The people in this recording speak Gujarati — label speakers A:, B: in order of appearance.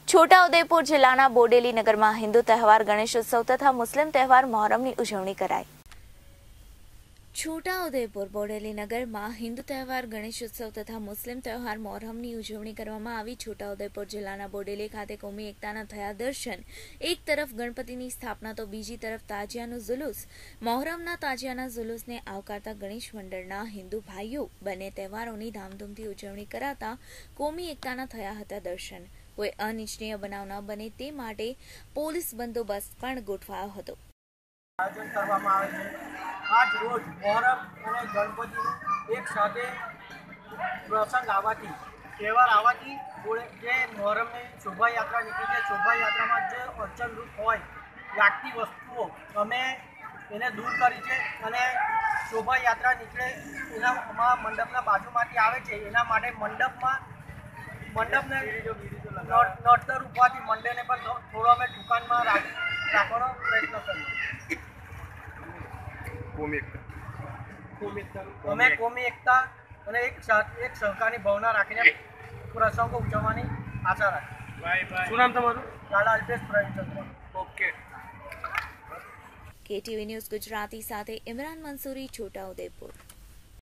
A: છોટાઉદેપુર જિલ્લાના બોડેલી નગરમાં હિન્દુ તહેવાર ગણેશોત્સવ તથા મુસ્લિમ તહેવાર મોહરમની ઉજવણી કરાઈ। છોટાઉદેપુર બોડેલી નગરમાં હિન્દુ તહેવાર ગણેશોત્સવ તથા મુસ્લિમ તહેવાર મોહરમની ઉજવણી કરવામાં આવી। છોટાઉદેપુર જિલ્લાના બોડેલી ખાતે કોમી એકતાના થયા દર્શન। એક તરફ ગણપતિની સ્થાપના તો બીજી તરફ તાજિયાનું जुलूस। મોહરમના તાજિયાના जुलूसને આવકારતા ગણેશ મંડળના હિન્દુ ભાઈઓ બંને તહેવારોની ધામધૂમથી ઉજવણી કરાતા કોમી એકતાના થયા હતા દર્શન। કોઈ અનિચ્છનીય બનાવ ન બને તે માટે પોલીસ બંદોબસ્ત પણ ગોઠવાયો હતો।
B: આયોજન કરવામાં આવે છે। આજ રોજ મોહરમ અને ગણપતિનું એક સાથે પ્રસંગ આવવાથી તહેવાર આવવાથી જે મોહરમની શોભાયાત્રા નીકળી છે, શોભાયાત્રામાં જે અડચણરૂપ હોય લાગતી વસ્તુઓ અમે એને દૂર કરી છે અને શોભાયાત્રા નીકળે એના મંડપના બાજુમાંથી આવે છે એના માટે મંડપને નડતર ઉભવાથી મંડપને પણ થોડો અમે દુકાનમાં રાખવાનો પ્રયત્ન કર્યો। અમે કોમી એકતા અને એક સહકારની ભાવના રાખીને પ્રસંગો ઉજવવાની આશા રાખી। શું નામ તમારું? Lala Alpesh Pravinchandra. Okay.
A: KTV news Gujarati સાથે ઇમરાન મંસૂરી, છોટાઉદેપુર।